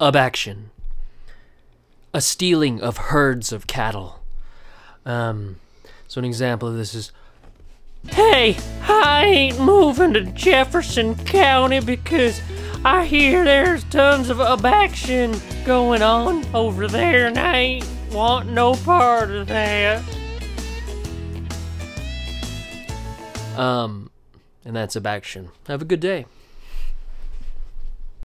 abaction. A stealing of herds of cattle. So an example of this is, hey, I ain't moving to Jefferson County because I hear there's tons of abaction going on over there and I ain't want no part of that. And that's abaction. Have a good day.